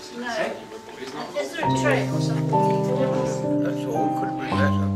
No. Is there a train or something? That's all, couldn't be better.